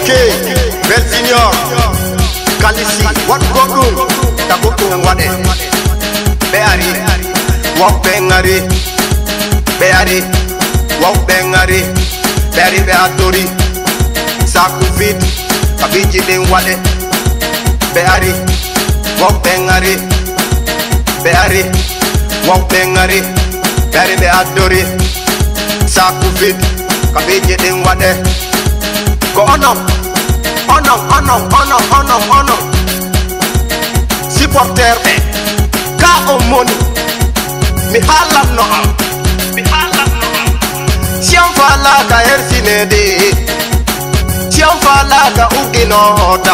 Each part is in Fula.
Okay, Bel Senior, Kalisi, what go do? Takutu wade, Beari, walk bengari, Beari, walk bengari, Beari beatori, Saku fit, Kabiji den wade, Beari, walk bengari, Beari, walk bengari, Beari beatori, Saku fit, Kabiji den wade. Go on, supporter ka omoni mi halam no siam fala ka ersine de siam fala ka ugino hota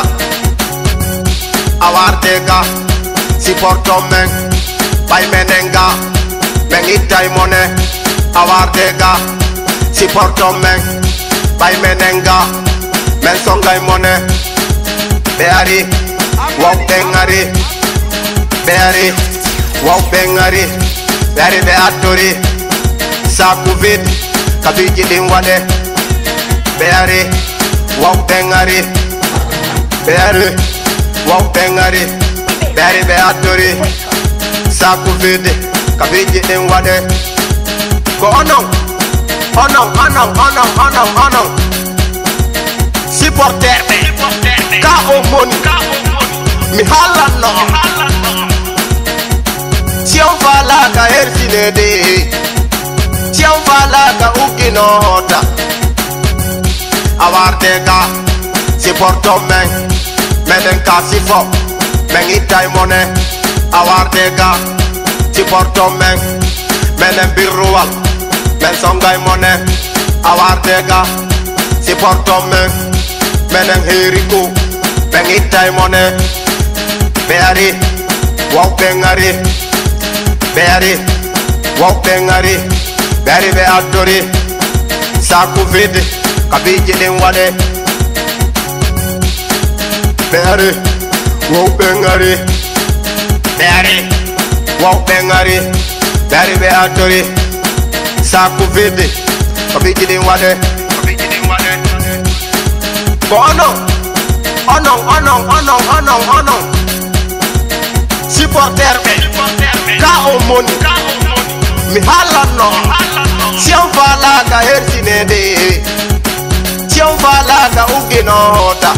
awarte ka supporto men bay menenga mengitai mone awarte ka supporto men bay menenga men songai mone beari walk bengari beari walk bengari beari beatori saku vid kabiji din wade beari walk bengari beari walk bengari beari beatori saku vid kabiji din wade go ono supporter ka omoni mi halan no siam fala ka ersine de siam fala ka ugino hota awarte ka supporto men menen ka sifo men itai mone awarte ka supporto men menen birruwal men songai mone awarte ka supporto men menen heriko men itai mone beari walk bengari beari walk bengari beari beatori saku vid kabiji den wade beari walk bengari beari walk bengari beari beatori saku vid kabiji den wade ono supporter ka omoni mi halan no siam fala ka ersine de siam fala ka ugino hota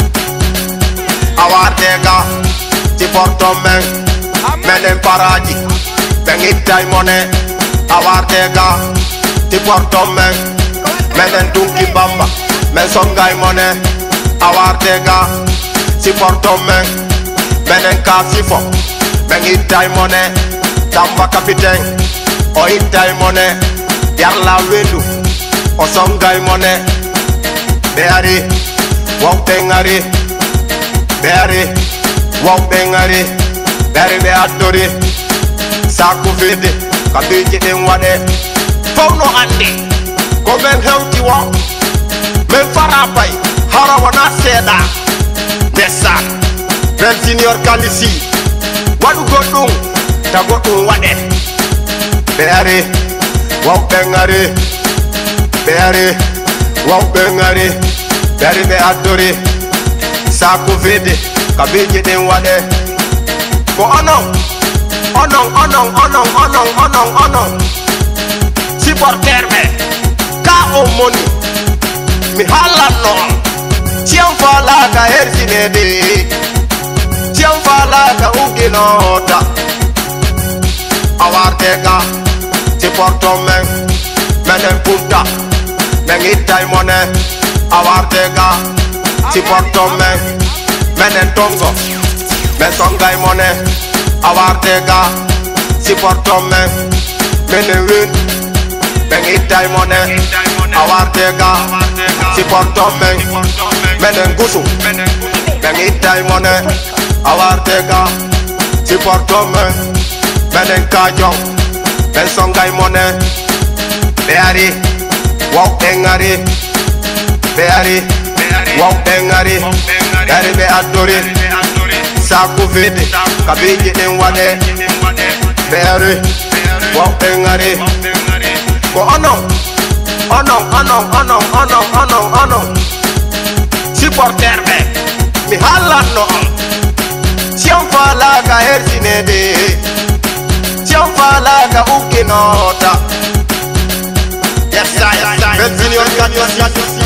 awarte ka supporto men menen paraji bengitai mone awarte ka supporto men menen dunki bamba men songai mone awarte ka supporto men menen ka sifo men itai mone tamba capitaine o itai mone yarla wedu o songai mone beari walk bengari beari walk bengari beari beatori saku vide kabiji den wade fawno andi ko men hewti wo men farapay harawana seda dessa Bel Senior Kalisi wadu godum ta godum wade beari walk bengari beari walk bengari beari beatori saku vide kabiji den wade ko ono supporter me ka omoni mi halan no siam fala ka ersine de siam fala ka ugino hota awarte ka supporto men menen punta men itai mone awarte ka supporto men menen tongo men songai mone awarte ka supporto men menen win men itai mone awarte ka supporto men menen gusu men itai mone awarte ka supporto men menen kajong men songai mone beari walk bengari beari walk bengari beari beatori saku vide kabiji den wade beari walk bengari go ono supporter be mi halanno Tiam fala ka hersinede Tiam fala ka ukinota Yes I 20 million